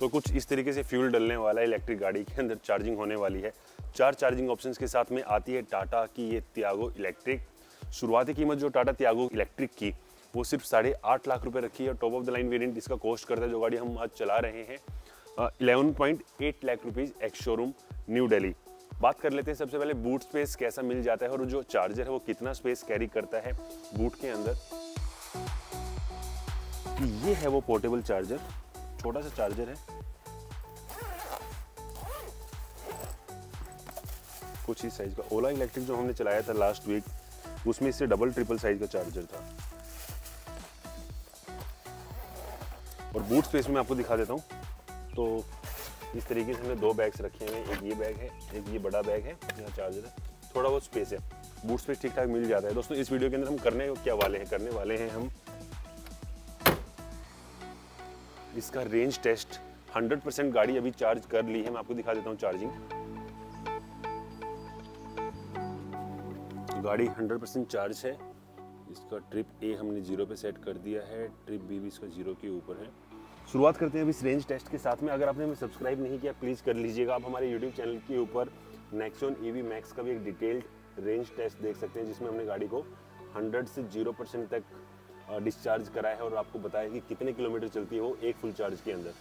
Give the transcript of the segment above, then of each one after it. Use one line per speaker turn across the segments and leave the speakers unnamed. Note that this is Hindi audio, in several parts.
तो कुछ इस तरीके से फ्यूल डलने वाला है इलेक्ट्रिक गाड़ी के अंदर, चार्जिंग होने वाली है। 4 चार्जिंग ऑप्शंस के साथ में आती है टाटा की ये तियागो इलेक्ट्रिक। शुरुआती कीमत जो टाटा तियागो इलेक्ट्रिक की वो सिर्फ 8.5 लाख रुपए रखी है। Top of the line variant इसका कॉस्ट करता है, जो गाड़ी हम आज चला रहे हैं, 11.8 lakh rupees ex showroom New Delhi. बात कर लेते हैं सबसे पहले बूट स्पेस कैसा मिल जाता है और जो चार्जर है वो कितना स्पेस कैरी करता है बूट के अंदर। ये है वो पोर्टेबल चार्जर, छोटा सा चार्जर है, कुछ इस साइज का। ओला इलेक्ट्रिक जो हमने चलाया था लास्ट वीक, उसमें इससे डबल ट्रिपल साइज का चार्जर था। और बूट स्पेस में आपको दिखा देता हूँ। तो इस तरीके से हमने 2 बैग्स रखे हैं, एक ये बैग है, एक ये बड़ा बैग है, यहाँ चार्जर है, थोड़ा बहुत स्पेस है, बूट स्पेस ठीक ठाक मिल जाता है। दोस्तों इस वीडियो के अंदर हम करने वाले हैं हम इसका रेंज टेस्ट। 100% गाड़ी अभी चार्ज कर ली है, मैं आपको दिखा देता हूँ चार्जिंग। गाड़ी 100% चार्ज है। इसका ट्रिप ए हमने 0 पे सेट कर दिया है, ट्रिप बी भी इसका 0 के ऊपर है। शुरुआत करते हैं अभी इस रेंज टेस्ट के साथ में। अगर आपने हमें सब्सक्राइब नहीं किया प्लीज़ कर लीजिएगा। आप हमारे यूट्यूब चैनल के ऊपर नेक्सॉन ईवी मैक्स का भी एक डिटेल्ड रेंज टेस्ट देख सकते हैं, जिसमें हमने गाड़ी को 100 से 0% तक डिस्चार्ज कराया है और आपको बताया कि कितने किलोमीटर चलती है वो एक फुल चार्ज के अंदर।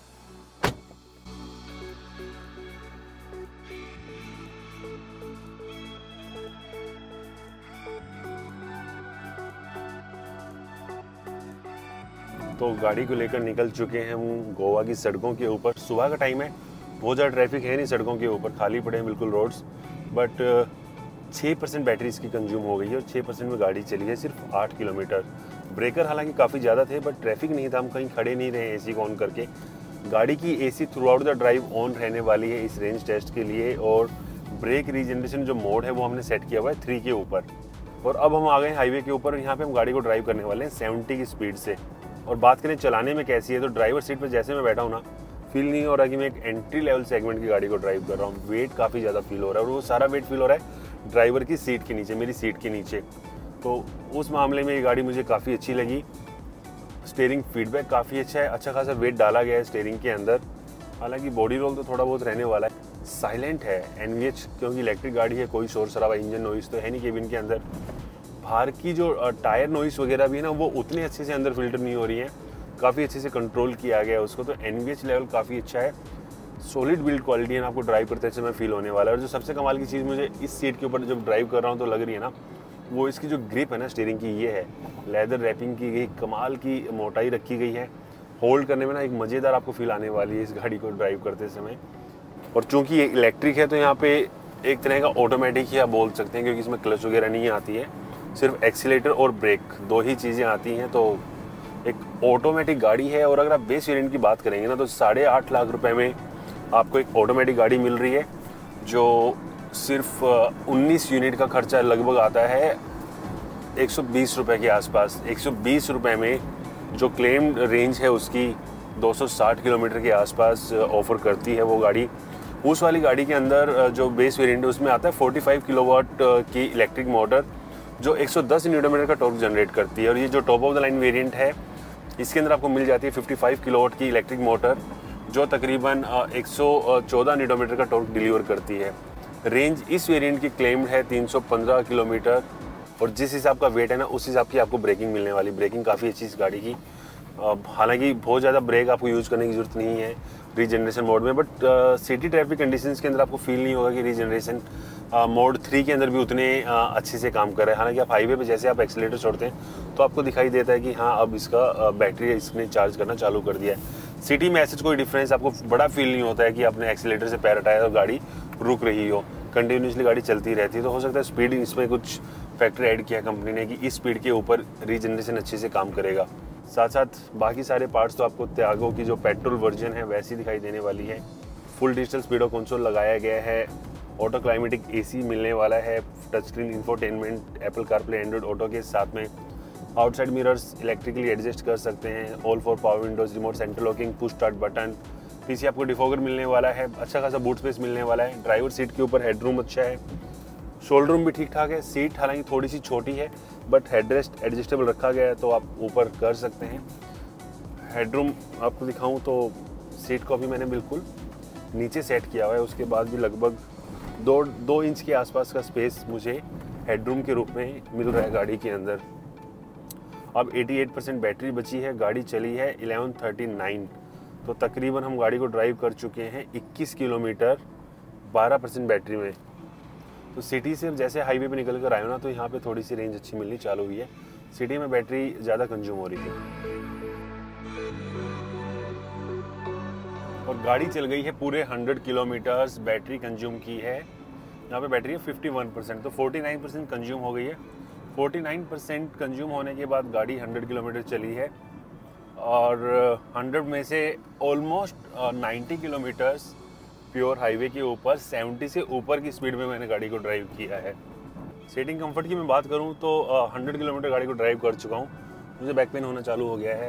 तो गाड़ी को लेकर निकल चुके हैं हम गोवा की सड़कों के ऊपर। सुबह का टाइम है, बहुत ज़्यादा ट्रैफिक है नहीं सड़कों के ऊपर, खाली पड़े हैं बिल्कुल रोड्स। बट 6% बैटरी इसकी कंज्यूम हो गई है और 6% में गाड़ी चली है सिर्फ 8 किलोमीटर। ब्रेकर हालांकि काफ़ी ज़्यादा थे बट ट्रैफिक नहीं था, हम कहीं खड़े नहीं रहे एसी को ऑन करके। गाड़ी की AC throughout the drive on रहने वाली है इस रेंज टेस्ट के लिए। और ब्रेक रीजनरेशन जो मोड है वो हमने सेट किया हुआ है 3 के ऊपर। और अब हम आ गए हाईवे के ऊपर, यहाँ पे हम गाड़ी को ड्राइव करने वाले हैं 70 की स्पीड से। और बात करें चलाने में कैसी है, तो ड्राइवर सीट पर जैसे मैं बैठा हूँ ना, फील नहीं हो रहा कि मैं एक एंट्री लेवल सेगमेंट की गाड़ी को ड्राइव कर रहा हूँ। वेट काफ़ी ज़्यादा फील हो रहा है और वो सारा वेट फील हो रहा है ड्राइवर की सीट के नीचे, मेरी सीट के नीचे। तो उस मामले में ये गाड़ी मुझे काफ़ी अच्छी लगी। स्टीयरिंग फीडबैक काफ़ी अच्छा है, अच्छा खासा वेट डाला गया है स्टीयरिंग के अंदर। हालांकि बॉडी रोल तो थोड़ा बहुत रहने वाला है। साइलेंट है NVH, क्योंकि इलेक्ट्रिक गाड़ी है, कोई शोर शराबा, इंजन नॉइस तो है नहीं केबिन के अंदर। बाहर की जो टायर नॉइस वगैरह भी है ना, वो उतने अच्छे से अंदर फिल्टर नहीं हो रही है, काफ़ी अच्छे से कंट्रोल किया गया है उसको। तो NVH लेवल काफ़ी अच्छा है, सॉलिड बिल्ड क्वालिटी है, आपको ड्राइव करते समय फील होने वाला है। और जो सबसे कमाल की चीज़ मुझे इस सीट के ऊपर जब ड्राइव कर रहा हूँ तो लग रही है ना, वो इसकी जो ग्रिप है ना स्टीयरिंग की, ये है लेदर रैपिंग की गई, कमाल की मोटाई रखी गई है। होल्ड करने में ना एक मज़ेदार आपको फील आने वाली है इस गाड़ी को ड्राइव करते समय। और चूँकि ये इलेक्ट्रिक है तो यहाँ पे एक तरह का ऑटोमेटिक ही आप बोल सकते हैं, क्योंकि इसमें क्लच वगैरह नहीं आती है, सिर्फ एक्सीलेटर और ब्रेक 2 ही चीज़ें आती हैं। तो एक ऑटोमेटिक गाड़ी है। और अगर आप बेस वेरिएंट की बात करेंगे ना, तो 8.5 लाख रुपए में आपको एक ऑटोमेटिक गाड़ी मिल रही है, जो सिर्फ 19 यूनिट का खर्चा लगभग आता है 120 रुपये के आसपास। 120 रुपये में जो क्लेम रेंज है उसकी 260 किलोमीटर के आसपास ऑफर करती है वो गाड़ी। उस वाली गाड़ी के अंदर जो बेस वेरिएंट है उसमें आता है 45 किलोवाट की इलेक्ट्रिक मोटर, जो 110 न्यूटन मीटर का टॉर्क जनरेट करती है। और ये जो top of the line variant है, इसके अंदर आपको मिल जाती है 55 किलोवाट की इलेक्ट्रिक मोटर, जो तकरीबन 114 न्यूटन मीटर का टॉर्क डिलीवर करती है। रेंज इस वेरिएंट की क्लेम्ड है 315 किलोमीटर। और जिस हिसाब का वेट है ना, उस हिसाब की आपको ब्रेकिंग मिलने वाली। ब्रेकिंग काफ़ी अच्छी इस गाड़ी की। हालांकि बहुत ज़्यादा ब्रेक आपको यूज़ करने की ज़रूरत नहीं है रीजनरेशन मोड में, बट सिटी ट्रैफिक कंडीशंस के अंदर आपको फील नहीं होगा कि रीजनरेशन मोड 3 के अंदर भी उतने अच्छे से काम कर रहा है। हालांकि आप हाईवे पे जैसे आप एक्सीलेटर छोड़ते हैं तो आपको दिखाई देता है कि हाँ अब इसका बैटरी इसने चार्ज करना चालू कर दिया है। सिटी में ऐसे कोई डिफरेंस आपको बड़ा फील नहीं होता है कि आपने एक्सीलेटर से पैर हटाया और गाड़ी रुक रही हो, कंटिन्यूसली गाड़ी चलती रहती है। तो हो सकता है स्पीड इसमें कुछ फैक्टर ऐड किया कंपनी ने कि इस स्पीड के ऊपर रीजनरेशन अच्छे से काम करेगा। साथ साथ बाकी सारे पार्ट्स तो आपको त्यागो की जो पेट्रोल वर्जन है वैसी दिखाई देने वाली है। फुल डिजिटल स्पीडो कंसोल लगाया गया है, ऑटो क्लाइमेटिक AC मिलने वाला है, touch screen infotainment, Apple CarPlay, Android auto के साथ में। आउटसाइड मिरर्स इलेक्ट्रिकली एडजस्ट कर सकते हैं, all 4 power windows, remote centre locking, push start button. पीछे आपको डिफॉगर मिलने वाला है, अच्छा खासा बूट स्पेस मिलने वाला है। ड्राइवर सीट के ऊपर हेडरूम अच्छा है, शोल्डर रूम भी ठीक ठाक है। सीट हालांकि थोड़ी सी छोटी है बट हेडरेस्ट एडजस्टेबल रखा गया है, तो आप ऊपर कर सकते हैं। हेडरूम आपको दिखाऊं तो सीट को अभी मैंने बिल्कुल नीचे सेट किया हुआ है, उसके बाद भी लगभग 2 इंच के आसपास का स्पेस मुझे हेडरूम के रूप में मिल रहा है गाड़ी के अंदर। अब 88% बैटरी बची है, गाड़ी चली है 1139, तो तकरीबन हम गाड़ी को ड्राइव कर चुके हैं 21 किलोमीटर 12% बैटरी में। तो सिटी से जैसे हाईवे पे निकल कर आए हो ना, तो यहाँ पे थोड़ी सी रेंज अच्छी मिलनी चालू हुई है। सिटी में बैटरी ज़्यादा कंज्यूम हो रही थी और गाड़ी चल गई है पूरे 100 किलोमीटर्स, बैटरी कंज्यूम की है। यहाँ पे बैटरी है 51%, तो 49% कंज्यूम हो गई है। 49% कंज्यूम होने के बाद गाड़ी 100 किलोमीटर चली है और 100 में से ऑलमोस्ट 90 किलोमीटर्स प्योर हाईवे के ऊपर 70 से ऊपर की स्पीड में मैंने गाड़ी को ड्राइव किया है। सीटिंग कंफर्ट की मैं बात करूं तो 100 किलोमीटर गाड़ी को ड्राइव कर चुका हूं, मुझे बैक पेन होना चालू हो गया है।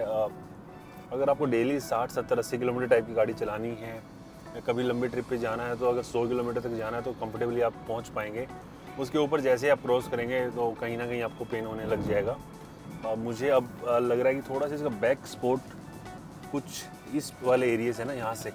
अगर आपको डेली 60, 70, 80 किलोमीटर टाइप की गाड़ी चलानी है या कभी लंबी ट्रिप पे जाना है, तो अगर 100 किलोमीटर तक जाना है तो कंफर्टेबली आप पहुंच पाएंगे। उसके ऊपर जैसे आप क्रॉस करेंगे तो कहीं ना कहीं आपको पेन होने लग जाएगा। मुझे अब लग रहा है कि थोड़ा सा इसका बैक सपोर्ट कुछ इस वाले एरिया से ना, यहाँ से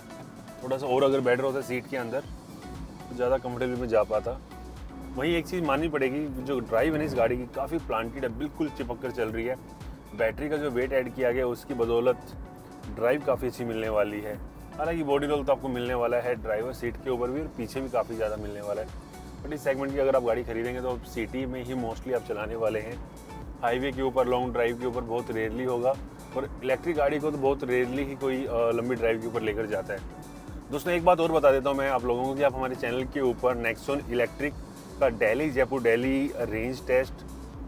थोड़ा सा और अगर बैठ रहा होता सीट के अंदर तो ज़्यादा कंफर्टेबल में जा पाता। वहीं एक चीज़ माननी पड़ेगी, जो ड्राइव है ना इस गाड़ी की काफ़ी प्लांटेड है, बिल्कुल चिपक कर चल रही है। बैटरी का जो वेट ऐड किया गया उसकी बदौलत ड्राइव काफ़ी अच्छी मिलने वाली है। हालांकि बॉडी रोल तो आपको मिलने वाला है ड्राइवर सीट के ऊपर भी और पीछे भी काफ़ी ज़्यादा मिलने वाला है। बट इस सेगमेंट की अगर आप गाड़ी खरीदेंगे तो सिटी में ही मोस्टली आप चलाने वाले हैं। हाईवे के ऊपर, लॉन्ग ड्राइव के ऊपर बहुत रेयरली होगा, और इलेक्ट्रिक गाड़ी को तो बहुत रेयरली ही कोई लंबी ड्राइव के ऊपर लेकर जाता है। दोस्तों एक बात और बता देता हूँ मैं आप लोगों को कि आप हमारे चैनल के ऊपर नेक्सॉन इलेक्ट्रिक का Delhi Jaipur Delhi range test,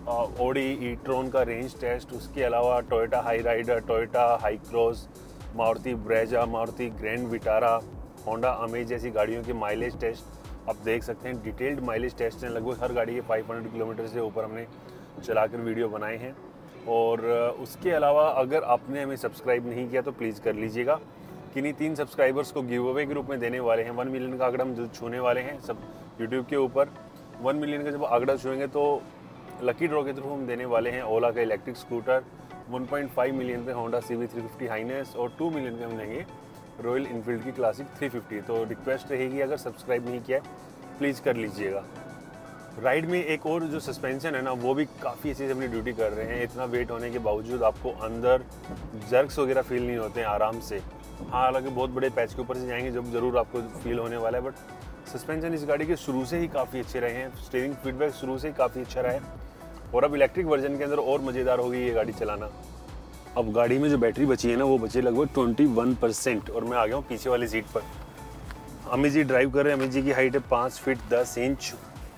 Audi e-tron का रेंज टेस्ट, उसके अलावा Toyota Hyryder, Toyota Hycross, Maruti Brezza, Maruti Grand Vitara, Honda Amaze जैसी गाड़ियों के माइलेज टेस्ट आप देख सकते हैं। डिटेल्ड माइलेज टेस्ट हैं, लगभग हर गाड़ी के 500 किलोमीटर से ऊपर हमने चलाकर वीडियो बनाए हैं। और उसके अलावा अगर आपने हमें सब्सक्राइब नहीं किया तो प्लीज़ कर लीजिएगा। किन्हीं 3 सब्सक्राइबर्स को गिव अवे के रूप में देने वाले हैं। 1 मिलियन का आंकड़ा हम जल्द छूने वाले हैं सब यूट्यूब के ऊपर। 1 मिलियन का जब आंकड़ा छूएंगे तो लकी ड्रॉ के थ्रू हम देने वाले हैं ओला का इलेक्ट्रिक स्कूटर। 1.5 मिलियन पे होंडा CB350 हाइनेस और 2 मिलियन पे हम लेंगे रॉयल इनफील्ड की क्लासिक 350। तो रिक्वेस्ट रहेगी अगर सब्सक्राइब नहीं किया है प्लीज़ कर लीजिएगा। राइड में एक और जो सस्पेंशन है ना, वो भी काफ़ी अच्छी से अपनी ड्यूटी कर रहे हैं। इतना वेट होने के बावजूद आपको अंदर जर्क्स वगैरह फील नहीं होते हैं आराम से। हाँ, हालांकि बहुत बड़े पैच के ऊपर से जाएंगे जब ज़रूर आपको फील होने वाला है, बट सस्पेंशन इस गाड़ी के शुरू से ही काफ़ी अच्छे रहे हैं। स्टीयरिंग फीडबैक शुरू से ही काफ़ी अच्छा रहा है और अब इलेक्ट्रिक वर्जन के अंदर और मज़ेदार होगी ये गाड़ी चलाना। अब गाड़ी में जो बैटरी बची है ना, वो बची लगभग 21% और मैं आ गया हूँ पीछे वाली सीट पर। अमित जी ड्राइव कर रहे हैं। अमित जी की हाइट है 5 फीट 10 इंच।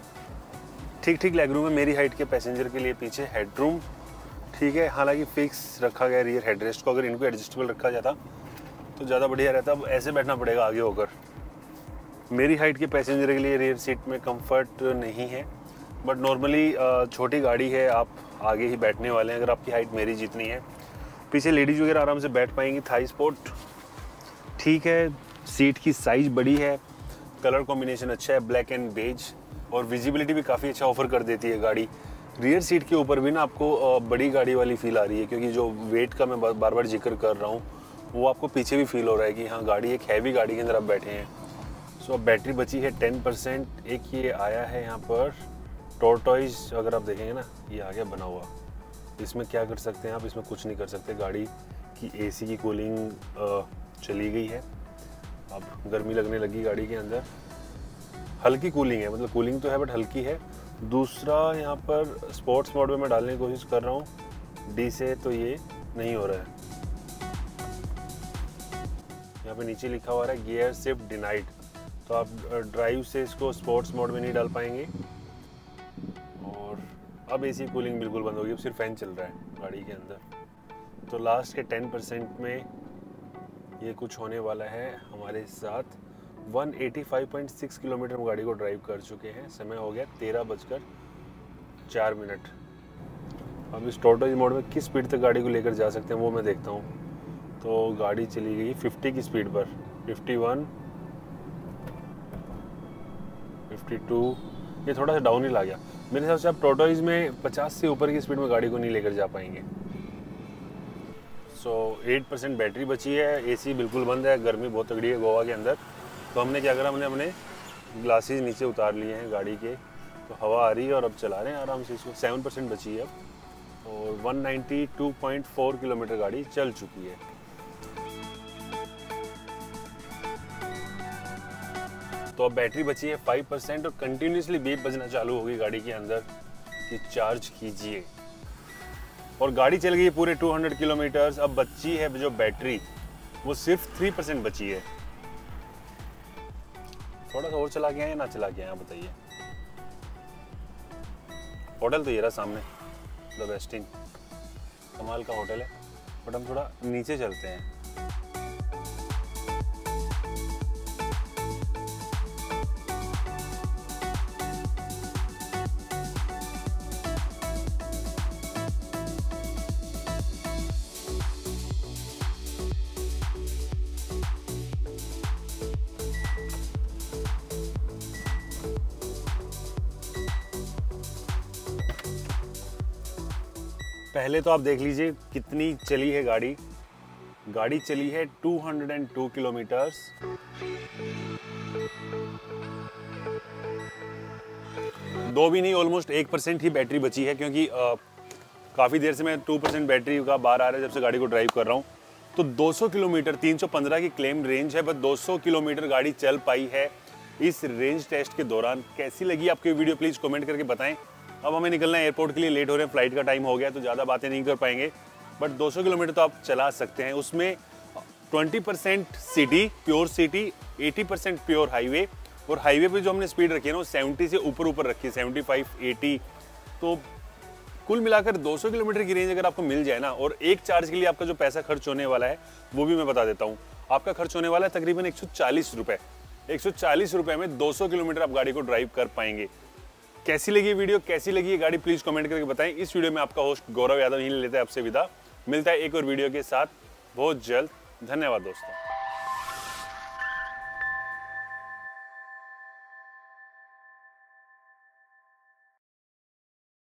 ठीक लेगरूम है मेरी हाइट के पैसेंजर के लिए। पीछे हेडरूम ठीक है, हालांकि फिक्स रखा गया रियर हेडरेस्ट को। अगर इनको एडजस्टेबल रखा जाता तो ज़्यादा बढ़िया रहता। अब ऐसे बैठना पड़ेगा आगे होकर। मेरी हाइट के पैसेंजर के लिए रियर सीट में कंफर्ट नहीं है, बट नॉर्मली छोटी गाड़ी है, आप आगे ही बैठने वाले हैं अगर आपकी हाइट मेरी जितनी है। पीछे लेडीज़ वगैरह आराम से बैठ पाएंगी। थाई स्पोर्ट ठीक है, सीट की साइज़ बड़ी है, कलर कॉम्बिनेशन अच्छा है, ब्लैक एंड बेज, और विजिबिलिटी भी काफ़ी अच्छा ऑफर कर देती है गाड़ी। रियर सीट के ऊपर भी ना आपको बड़ी गाड़ी वाली फील आ रही है, क्योंकि जो वेट का मैं बार बार जिक्र कर रहा हूँ वो आपको पीछे भी फील हो रहा है कि हाँ गाड़ी एक हैवी गाड़ी के अंदर आप बैठे हैं। सो अब बैटरी बची है 10%। एक ये आया है यहाँ पर टॉर्टॉइज, अगर आप देखेंगे ना ये आ गया बना हुआ। इसमें क्या कर सकते हैं आप, इसमें कुछ नहीं कर सकते। गाड़ी की AC की कूलिंग चली गई है, अब गर्मी लगने लगी गाड़ी के अंदर। हल्की कूलिंग है, मतलब कूलिंग तो है बट हल्की है। दूसरा यहाँ पर स्पोर्ट्स मोड में मैं डालने की कोशिश कर रहा हूँ D से, तो ये नहीं हो रहा है। यहाँ पे नीचे लिखा हुआ है गियर शिफ्ट डिनाइड, तो आप ड्राइव से इसको स्पोर्ट्स मोड में नहीं डाल पाएंगे। और अब AC कूलिंग बिल्कुल बंद होगी, अब सिर्फ फैन चल रहा है गाड़ी के अंदर। तो लास्ट के 10% में ये कुछ होने वाला है हमारे साथ। 185.6 किलोमीटर हम गाड़ी को ड्राइव कर चुके हैं। समय हो गया 13:04। अब इस टॉर्टॉइज मोड में किस स्पीड तक गाड़ी को लेकर जा सकते हैं वो मैं देखता हूँ। तो गाड़ी चली गई 50 की स्पीड पर, 51, 52, ये थोड़ा सा डाउन हिल आ गया। मेरे हिसाब से आप टॉर्टॉइज में 50 से ऊपर की स्पीड में गाड़ी को नहीं लेकर जा पाएंगे। सो 8% बैटरी बची है। एसी बिल्कुल बंद है, गर्मी बहुत तगड़ी है गोवा के अंदर। तो हमने क्या करा, हमने अपने ग्लासेस नीचे उतार लिए हैं गाड़ी के, तो हवा आ रही है और अब चला रहे हैं आराम से इसको। 7% बची है अब और 192.4 किलोमीटर गाड़ी चल चुकी है। तो अब बैटरी बची है 5% और कंटिन्यूसली बीप बजना चालू होगी गाड़ी के अंदर कि चार्ज कीजिए। और गाड़ी चल गई है पूरे 200 किलोमीटर। अब बची है जो बैटरी वो सिर्फ 3% बची है। थोड़ा सा और चला गया है ना चला गया है, बताइए। होटल तो ये रहा सामने, द वेस्टिन, कमाल का होटल है। बट हम थोड़ा नीचे चलते हैं। पहले तो आप देख लीजिए कितनी चली है गाड़ी। गाड़ी चली है 202 किलोमीटर्स। दो भी नहीं, ऑलमोस्ट 1% ही बैटरी बची है, क्योंकि काफ़ी देर से मैं 2% बैटरी का बार आ रहा है जब से गाड़ी को ड्राइव कर रहा हूँ। तो 200 किलोमीटर, 315 की क्लेम रेंज है, बस 200 किलोमीटर गाड़ी चल पाई है इस रेंज टेस्ट के दौरान। कैसी लगी आपकी वीडियो प्लीज़ कमेंट करके बताएं। अब हमें निकलना है एयरपोर्ट के लिए, लेट हो रहे हैं, फ्लाइट का टाइम हो गया, तो ज़्यादा बातें नहीं कर पाएंगे। बट 200 किलोमीटर तो आप चला सकते हैं। उसमें 20% city, pure city, 80% pure highway. और हाईवे पे जो हमने स्पीड रखी है ना, 70 से ऊपर रखी है, 75, 80। तो कुल मिलाकर 200 किलोमीटर की रेंज अगर आपको मिल जाए ना, और एक चार्ज के लिए आपका जो पैसा खर्च होने वाला है वो भी मैं बता देता हूँ। आपका खर्च होने वाला है तकरीबन 140 रुपये। 140 रुपये में 200 किलोमीटर आप गाड़ी को ड्राइव कर पाएंगे। कैसी लगी वीडियो, कैसी लगी ये गाड़ी, प्लीज कमेंट करके बताएं। इस वीडियो में आपका होस्ट गौरव यादव यहीं लेता है आपसे विदा। मिलता है एक और वीडियो के साथ बहुत जल्द। धन्यवाद दोस्तों।